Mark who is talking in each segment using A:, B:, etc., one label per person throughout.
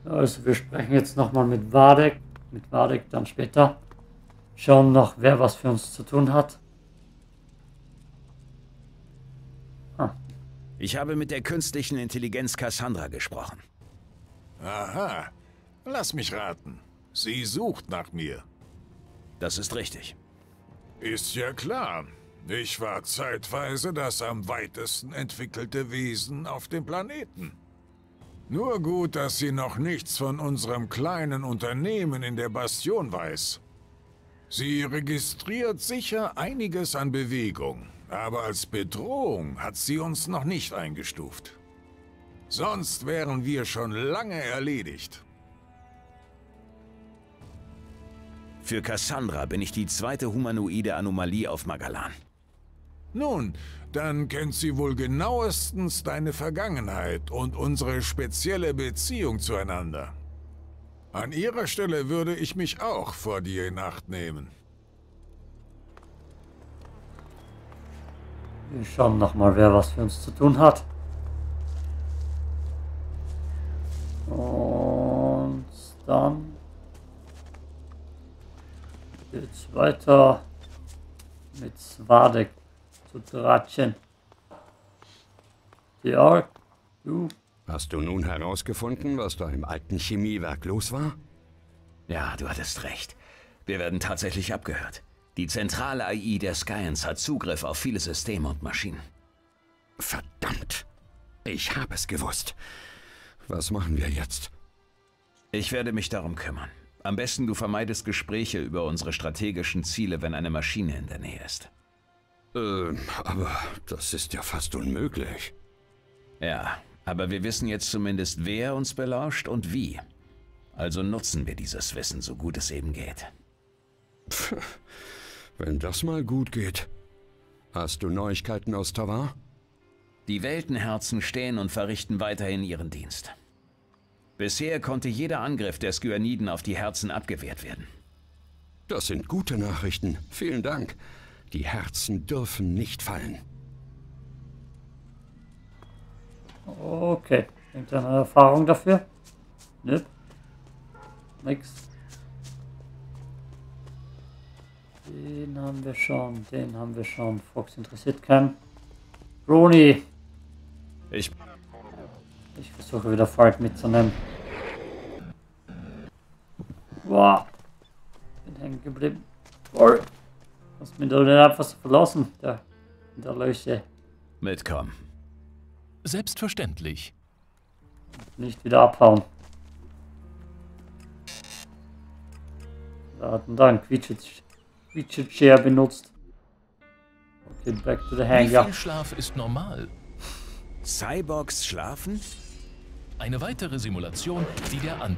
A: Also wir sprechen jetzt nochmal mit Wadek. Mit Wadek dann später. Schauen noch, wer was für uns zu tun hat.
B: Ich habe mit der künstlichen Intelligenz Cassandra gesprochen.
C: Aha. Lass mich raten. Sie sucht nach mir.
B: Das ist richtig.
C: Ist ja klar. Ich war zeitweise das am weitesten entwickelte Wesen auf dem Planeten. Nur gut, dass sie noch nichts von unserem kleinen Unternehmen in der Bastion weiß. Sie registriert sicher einiges an Bewegung, aber als Bedrohung hat sie uns noch nicht eingestuft. Sonst wären wir schon lange erledigt.
B: Für Cassandra bin ich die zweite humanoide Anomalie auf Magalan.
C: Nun, dann kennt sie wohl genauestens deine Vergangenheit und unsere spezielle Beziehung zueinander. An ihrer Stelle würde ich mich auch vor dir in Acht nehmen.
A: Wir schauen nochmal, wer was für uns zu tun hat. Und dann geht's weiter mit Wadek zu Dratchen. Ja, du.
D: Hast du nun herausgefunden, was da im alten Chemiewerk los war?
B: Ja, du hattest recht. Wir werden tatsächlich abgehört. Die zentrale AI der Skyans hat Zugriff auf viele Systeme und Maschinen.
D: Verdammt! Ich habe es gewusst. Was machen wir jetzt?
B: Ich werde mich darum kümmern. Am besten du vermeidest Gespräche über unsere strategischen Ziele, wenn eine Maschine in der Nähe ist.
D: Aber das ist ja fast unmöglich.
B: Ja, aber wir wissen jetzt zumindest, wer uns belauscht und wie. Also nutzen wir dieses Wissen, so gut es eben geht.
D: Pff, wenn das mal gut geht. Hast du Neuigkeiten aus Tavar?
B: Die Weltenherzen stehen und verrichten weiterhin ihren Dienst. Bisher konnte jeder Angriff der Skyaniden auf die Herzen abgewehrt werden.
D: Das sind gute Nachrichten. Vielen Dank. Die Herzen dürfen nicht fallen.
A: Okay. Irgendeine Erfahrung dafür? Nö. Nix. Den haben wir schon. Fox interessiert keinen. Roni.
B: Ich
A: versuche wieder Falk mitzunehmen. Wow. Bin hängen geblieben. Oh. Hast mich da nicht einfach so verlassen, der Löche.
B: mitkommen.
E: Selbstverständlich.
A: Nicht wieder abhauen. Wir hatten da einen Quietschet-Chair benutzt. Okay, back to the
E: Wie
A: hangar.
E: viel Schlaf ist normal?
B: Cyborgs schlafen?
E: Eine weitere Simulation, die der An...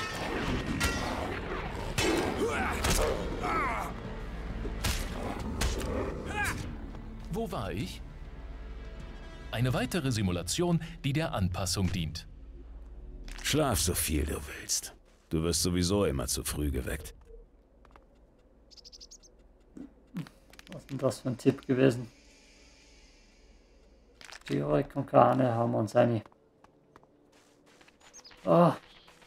E: Wo war ich? Eine weitere Simulation, die der Anpassung dient.
B: Schlaf so viel du willst. Du wirst sowieso immer zu früh geweckt.
A: Was ist denn das für ein Tipp gewesen? Giro und Kane haben uns eine. Ah.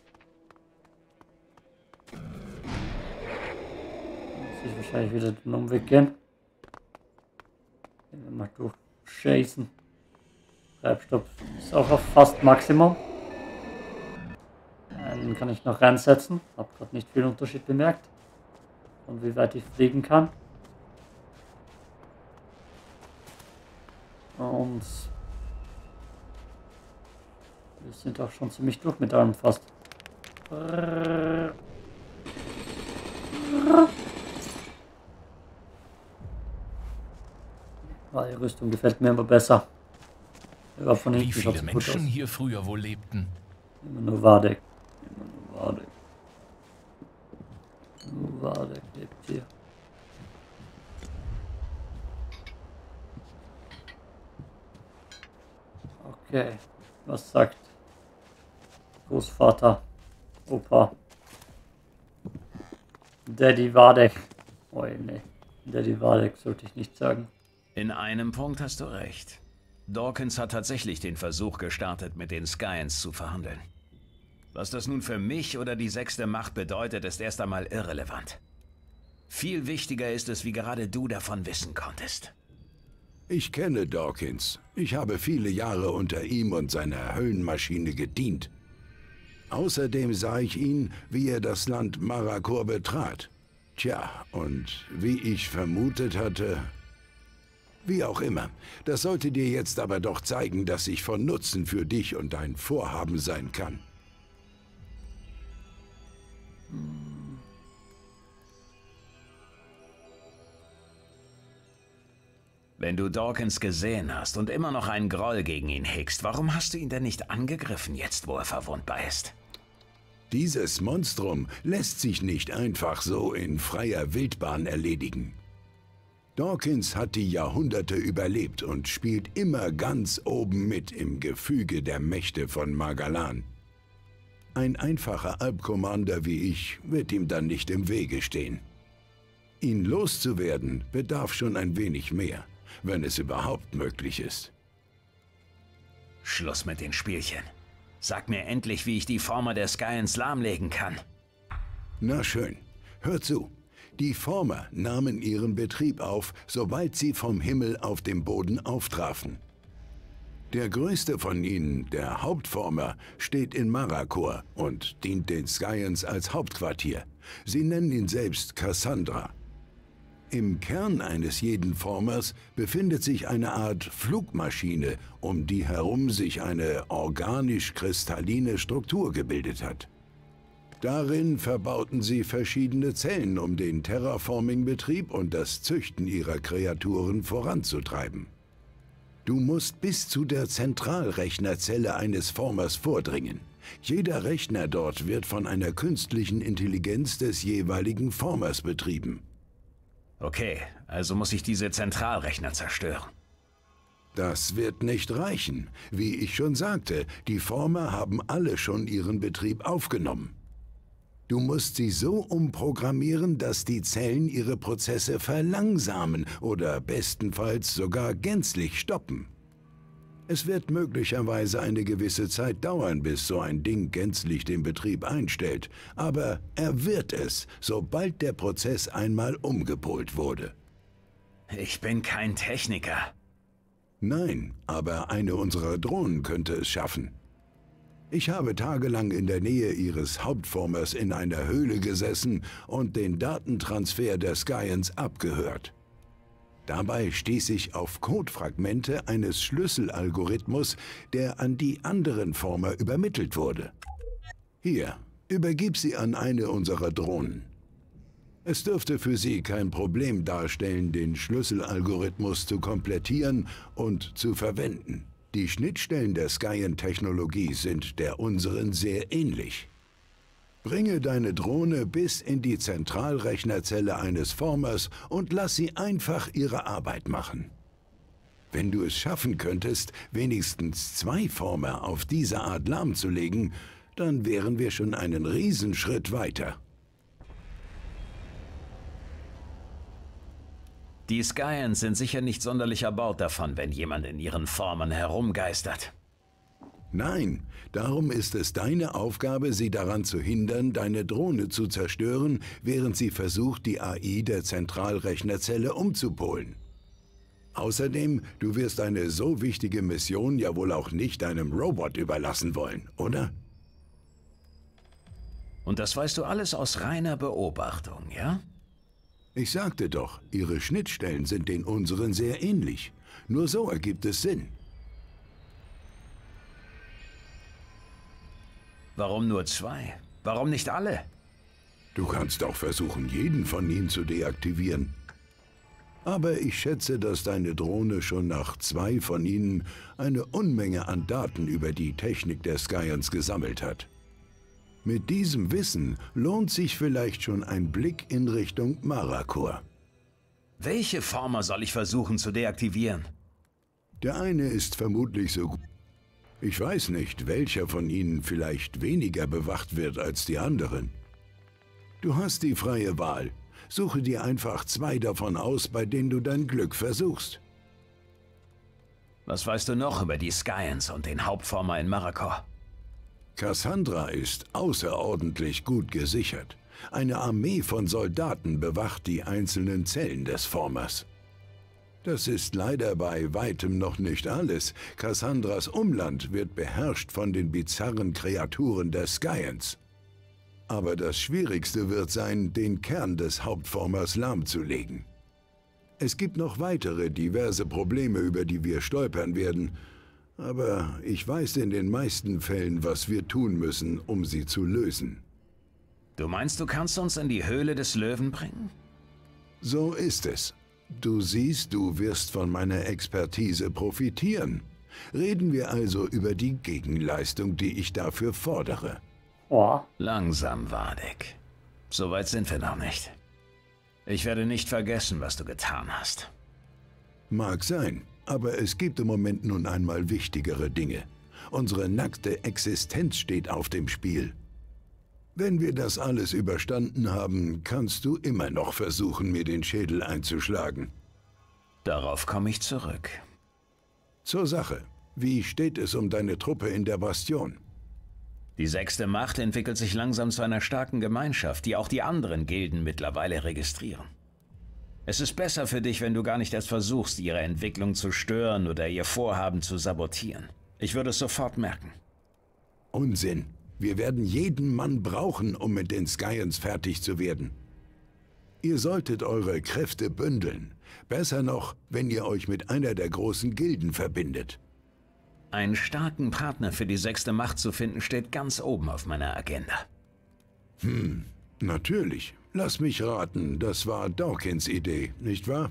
A: Muss ich wahrscheinlich wieder den Umweg gehen. Gehen wir mal durchchasen. Treibstoff ist auch auf fast Maximum. Einen kann ich noch reinsetzen. Hab gerade nicht viel Unterschied bemerkt. Und wie weit ich fliegen kann. Und wir sind auch schon ziemlich durch mit allem fast. Die Rüstung gefällt mir immer besser. Ja, von
E: Wie
A: hinten
E: viele
A: schaut's gut
E: Menschen
A: aus.
E: hier früher wohl lebten?
A: Immer nur Wadek. Immer nur Wadek. Nur Wadek lebt hier. Okay, was sagt Großvater, Opa, Daddy Wadek? Oh ne, Daddy Wadek sollte ich nicht sagen.
B: In einem Punkt hast du recht. Dawkins hat tatsächlich den Versuch gestartet, mit den Skyans zu verhandeln. Was das nun für mich oder die 6. Macht bedeutet, ist erst einmal irrelevant. Viel wichtiger ist es, wie gerade du davon wissen konntest.
D: Ich kenne Dawkins. Ich habe viele Jahre unter ihm und seiner Höllenmaschine gedient. Außerdem sah ich ihn, wie er das Land Marrakur betrat. Tja, und wie ich vermutet hatte... Wie auch immer, das sollte dir jetzt aber doch zeigen, dass ich von Nutzen für dich und dein Vorhaben sein kann.
B: Wenn du Dawkins gesehen hast und immer noch einen Groll gegen ihn hegst, warum hast du ihn denn nicht angegriffen, jetzt wo er verwundbar ist?
D: Dieses Monstrum lässt sich nicht einfach so in freier Wildbahn erledigen. Dawkins hat die Jahrhunderte überlebt und spielt immer ganz oben mit im Gefüge der Mächte von Magalan. Ein einfacher Alp-Commander wie ich wird ihm dann nicht im Wege stehen. Ihn loszuwerden bedarf schon ein wenig mehr, wenn es überhaupt möglich ist.
B: Schluss mit den Spielchen. Sag mir endlich, wie ich die Former der Skyans lahmlegen kann.
D: Na schön, hör zu. Die Former nahmen ihren Betrieb auf, sobald sie vom Himmel auf dem Boden auftrafen. Der größte von ihnen, der Hauptformer, steht in Marrakur und dient den Skyans als Hauptquartier. Sie nennen ihn selbst Cassandra. Im Kern eines jeden Formers befindet sich eine Art Flugmaschine, um die herum sich eine organisch-kristalline Struktur gebildet hat. Darin verbauten sie verschiedene Zellen, um den Terraforming-Betrieb und das Züchten ihrer Kreaturen voranzutreiben. Du musst bis zu der Zentralrechnerzelle eines Formers vordringen. Jeder Rechner dort wird von einer künstlichen Intelligenz des jeweiligen Formers betrieben.
B: Okay, also muss ich diese Zentralrechner zerstören.
D: Das wird nicht reichen. Wie ich schon sagte, die Former haben alle schon ihren Betrieb aufgenommen. Du musst sie so umprogrammieren, dass die Zellen ihre Prozesse verlangsamen oder bestenfalls sogar gänzlich stoppen. Es wird möglicherweise eine gewisse Zeit dauern, bis so ein Ding gänzlich den Betrieb einstellt, aber er wird es, sobald der Prozess einmal umgepolt wurde.
B: Ich bin kein Techniker.
D: Nein, aber eine unserer Drohnen könnte es schaffen. Ich habe tagelang in der Nähe ihres Hauptformers in einer Höhle gesessen und den Datentransfer der Skyans abgehört. Dabei stieß ich auf Codefragmente eines Schlüsselalgorithmus, der an die anderen Former übermittelt wurde. Hier, übergib sie an eine unserer Drohnen. Es dürfte für sie kein Problem darstellen, den Schlüsselalgorithmus zu komplettieren und zu verwenden. Die Schnittstellen der Skyan-Technologie sind der unseren sehr ähnlich. Bringe deine Drohne bis in die Zentralrechnerzelle eines Formers und lass sie einfach ihre Arbeit machen. Wenn du es schaffen könntest, wenigstens 2 Former auf diese Art lahmzulegen, dann wären wir schon einen Riesenschritt weiter.
B: Die Skyans sind sicher nicht sonderlich erbaut davon, wenn jemand in ihren Formern herumgeistert.
D: Nein, darum ist es deine Aufgabe, sie daran zu hindern, deine Drohne zu zerstören, während sie versucht, die AI der Zentralrechnerzelle umzupolen. Außerdem, du wirst eine so wichtige Mission ja wohl auch nicht einem Robot überlassen wollen, oder?
B: Und das weißt du alles aus reiner Beobachtung, ja?
D: Ich sagte doch, ihre Schnittstellen sind den unseren sehr ähnlich. Nur so ergibt es Sinn.
B: Warum nur 2? Warum nicht alle?
D: Du kannst auch versuchen, jeden von ihnen zu deaktivieren. Aber ich schätze, dass deine Drohne schon nach 2 von ihnen eine Unmenge an Daten über die Technik der Skyans gesammelt hat. Mit diesem Wissen lohnt sich vielleicht schon ein Blick in Richtung Marrakur.
B: Welche Former soll ich versuchen zu deaktivieren?
D: Der eine ist vermutlich so gut. Ich weiß nicht, welcher von ihnen vielleicht weniger bewacht wird als die anderen. Du hast die freie Wahl. Suche dir einfach 2 davon aus, bei denen du dein Glück versuchst.
B: Was weißt du noch über die Skyans und den Hauptformer in Marrakur?
D: Cassandra ist außerordentlich gut gesichert. Eine Armee von Soldaten bewacht die einzelnen Zellen des Formers. Das ist leider bei weitem noch nicht alles. Cassandras Umland wird beherrscht von den bizarren Kreaturen der Skyans. Aber das Schwierigste wird sein, den Kern des Hauptformers lahmzulegen. Es gibt noch weitere diverse Probleme, über die wir stolpern werden. Aber ich weiß in den meisten Fällen, was wir tun müssen, um sie zu lösen.
B: Du meinst, du kannst uns in die Höhle des Löwen bringen?
D: So ist es. Du siehst, du wirst von meiner Expertise profitieren. Reden wir also über die Gegenleistung, die ich dafür fordere.
A: Oh.
B: Langsam, Vardek. So weit sind wir noch nicht. Ich werde nicht vergessen, was du getan hast.
D: Mag sein, aber es gibt im Moment nun einmal wichtigere Dinge. Unsere nackte Existenz steht auf dem Spiel. Wenn wir das alles überstanden haben, kannst du immer noch versuchen, mir den Schädel einzuschlagen.
B: Darauf komme ich zurück.
D: Zur Sache. Wie steht es um deine Truppe in der Bastion?
B: Die 6. Macht entwickelt sich langsam zu einer starken Gemeinschaft, die auch die anderen Gilden mittlerweile registrieren. Es ist besser für dich, wenn du gar nicht erst versuchst, ihre Entwicklung zu stören oder ihr Vorhaben zu sabotieren. Ich würde es sofort merken.
D: Unsinn. Wir werden jeden Mann brauchen, um mit den Skyans fertig zu werden. Ihr solltet eure Kräfte bündeln. Besser noch, wenn ihr euch mit einer der großen Gilden verbindet.
B: Einen starken Partner für die 6. Macht zu finden, steht ganz oben auf meiner Agenda.
D: Natürlich. Lass mich raten, das war Dawkins Idee, nicht wahr?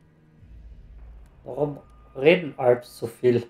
A: Warum reden Alps so viel?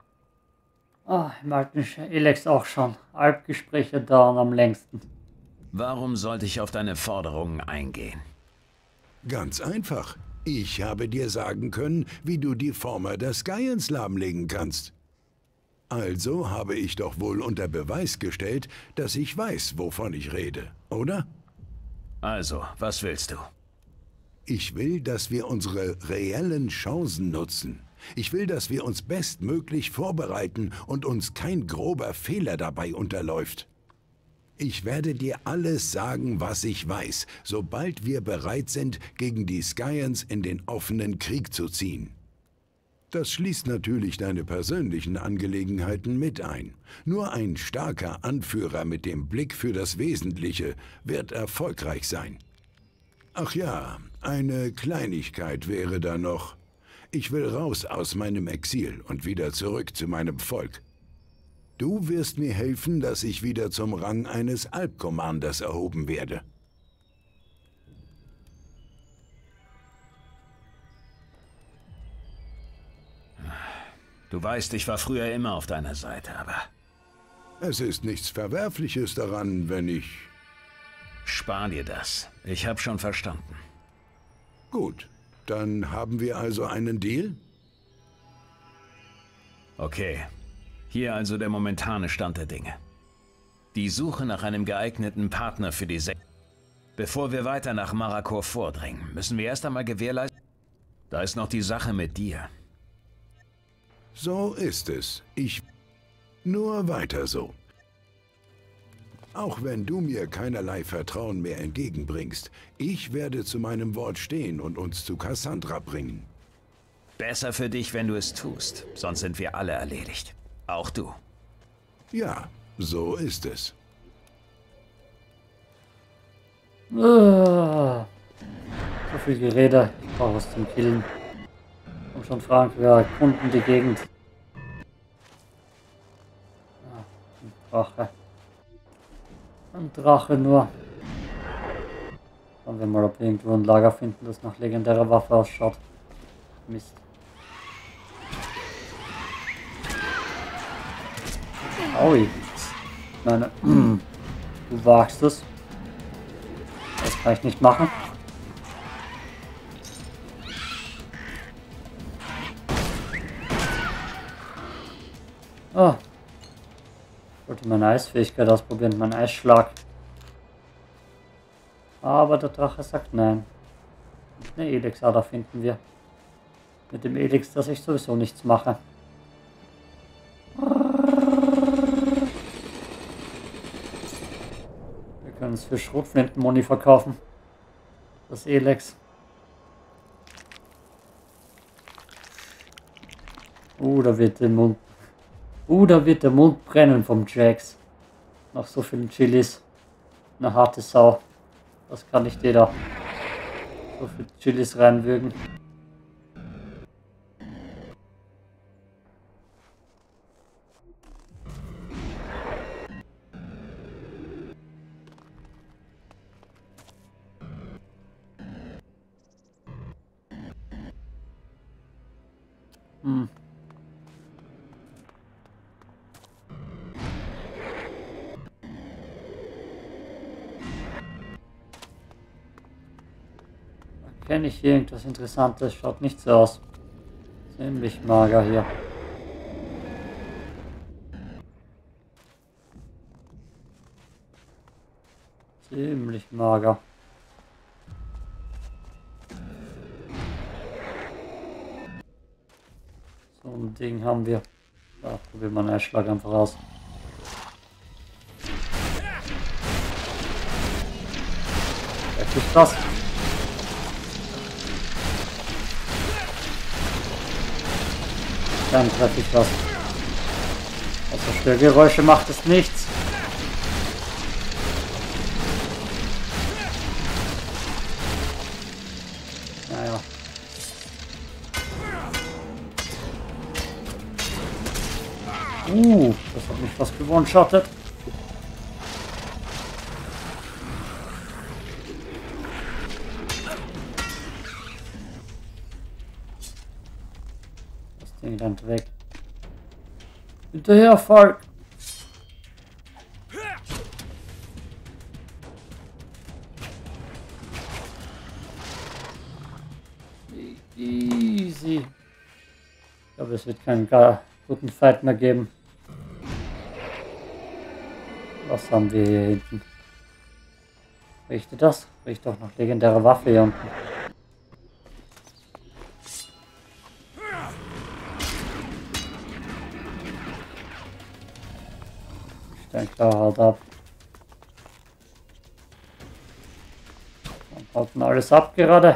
A: Ah, im alten Elex auch schon. Alpgespräche dauern am längsten.
B: Warum sollte ich auf deine Forderungen eingehen?
D: Ganz einfach. Ich habe dir sagen können, wie du die Former der Skyans lahmlegen kannst. Also habe ich doch wohl unter Beweis gestellt, dass ich weiß, wovon ich rede, oder?
B: Also, was willst du?
D: Ich will, dass wir unsere reellen Chancen nutzen. Ich will, dass wir uns bestmöglich vorbereiten und uns kein grober Fehler dabei unterläuft. Ich werde dir alles sagen, was ich weiß, sobald wir bereit sind, gegen die Skyans in den offenen Krieg zu ziehen. Das schließt natürlich deine persönlichen Angelegenheiten mit ein. Nur ein starker Anführer mit dem Blick für das Wesentliche wird erfolgreich sein. Ach ja, eine Kleinigkeit wäre da noch. Ich will raus aus meinem Exil und wieder zurück zu meinem Volk. Du wirst mir helfen, dass ich wieder zum Rang eines Alp-Commanders erhoben werde.
B: Du weißt, ich war früher immer auf deiner Seite, aber...
D: Es ist nichts Verwerfliches daran, wenn ich...
B: Spar dir das. Ich habe schon verstanden.
D: Gut, dann haben wir also einen Deal?
B: Okay. Hier also der momentane Stand der Dinge. Die Suche nach einem geeigneten Partner für die Bevor wir weiter nach Marakor vordringen, müssen wir erst einmal gewährleisten... Da ist noch die Sache mit dir.
D: So ist es. Nur weiter so. Auch wenn du mir keinerlei Vertrauen mehr entgegenbringst, ich werde zu meinem Wort stehen und uns zu Cassandra bringen.
B: Besser für dich, wenn du es tust. Sonst sind wir alle erledigt. Auch du.
D: Ja, so ist es.
A: So viel Gerede. Ich brauche was zum Killen. Und schon Frank, wir erkunden die Gegend. Ein Drache. Ein Drache nur. Schauen wir mal, ob wir irgendwo ein Lager finden, das nach legendärer Waffe ausschaut. Mist. Aui. Meine, du wagst es. Das kann ich nicht machen. Oh. Ich wollte meine Eisfähigkeit ausprobieren, meinen Eisschlag. Aber der Drache sagt nein. Eine Elixader finden wir. Mit dem Elix, dass ich sowieso nichts mache. können es für Schrotflintenmoni verkaufen. Das Elex. Da wird der Mund. Da wird der Mund brennen vom Jax. Nach so vielen Chilis. Eine harte Sau. Das kann nicht jeder. So viel Chilis reinwürgen. Kenne ich hier irgendwas Interessantes? Schaut nicht so aus. Ziemlich mager hier. Ziemlich mager. So ein Ding haben wir. Da probieren wir einen Eisschlag einfach aus. Echt was? Dann treffe ich was. Also Störgeräusche macht es nichts. Naja. Das hat mich fast gewone-shottet. Den rennt weg. Hinterher, Falk! Easy. Ich glaube, es wird keinen gar guten Fight mehr geben. Was haben wir hier hinten? Riecht das? Riecht doch noch legendäre Waffe hier unten. Dann klar, haut ab. Und haut denn alles ab gerade.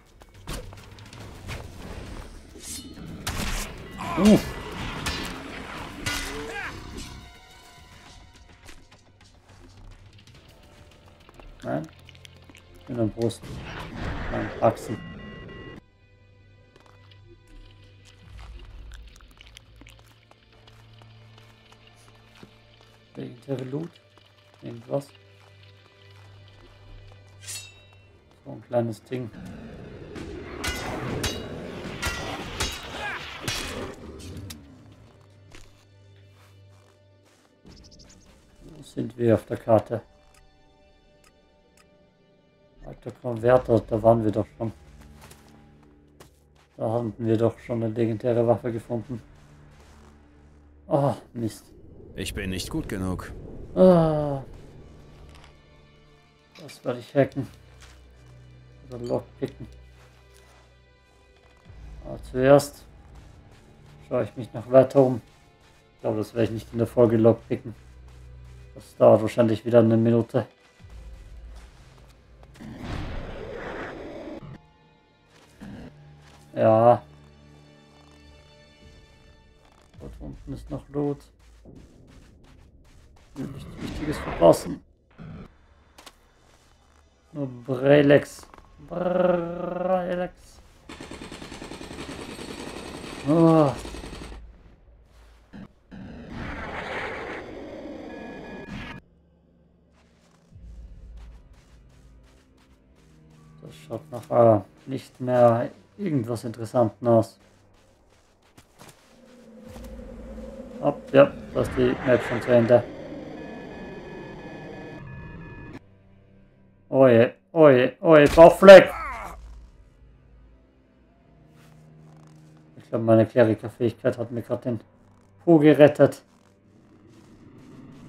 A: Nein. In der Brust. Nein, Achsen. Legendäre Loot. Irgendwas. So ein kleines Ding. Wo sind wir auf der Karte? Alter Konverter, da waren wir doch schon. Da hatten wir doch schon eine legendäre Waffe gefunden. Oh, Mist.
B: Ich bin nicht gut genug.
A: Das werde ich hacken. Oder lockpicken. Aber zuerst schaue ich mich noch weiter um. Ich glaube, das werde ich nicht in der Folge lockpicken. Das dauert wahrscheinlich wieder eine Minute. Ja. Dort unten ist noch Loot. Nichts Wichtiges verpassen. Nur Brelex. Brelex. Oh. Das schaut nach nicht mehr irgendwas Interessanten aus. Ja, das ist die Map schon zu Ende. Oje, oje, oje, Bauchfleck! Ich glaube, meine Klerikerfähigkeit hat mir gerade den Po gerettet.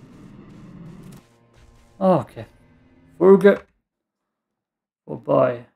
A: Okay. Folge vorbei.